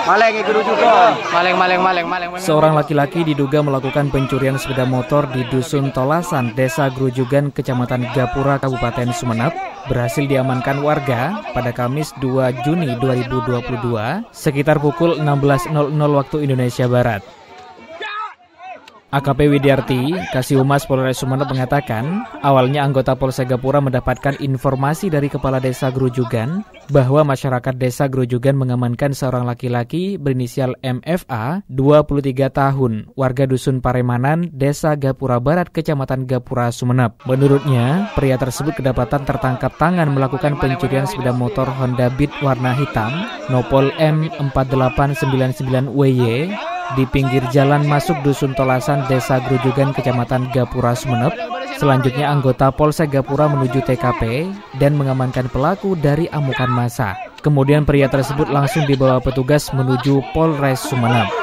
Seorang laki-laki diduga melakukan pencurian sepeda motor di Dusun Tolasan, Desa Grujugan, Kecamatan Gapura, Kabupaten Sumeneb, berhasil diamankan warga pada Kamis 2 Juni 2022 sekitar pukul 16.00 waktu Indonesia Barat. AKP Widiarti, Kasihumas Polres Sumeneb mengatakan, awalnya anggota Polsek Gapura mendapatkan informasi dari Kepala Desa Grujugan bahwa masyarakat Desa Grujugan mengamankan seorang laki-laki berinisial MFA, 23 tahun, warga Dusun Paremanan, Desa Gapura Barat, Kecamatan Gapura, Sumeneb. Menurutnya, pria tersebut kedapatan tertangkap tangan melakukan pencurian sepeda motor Honda Beat warna hitam, Nopol M4899WY, di pinggir jalan masuk Dusun Tolasan, Desa Grujugan, Kecamatan Gapura, Sumeneb. Selanjutnya anggota Polsek Gapura menuju TKP dan mengamankan pelaku dari amukan massa. Kemudian pria tersebut langsung dibawa petugas menuju Polres Sumeneb.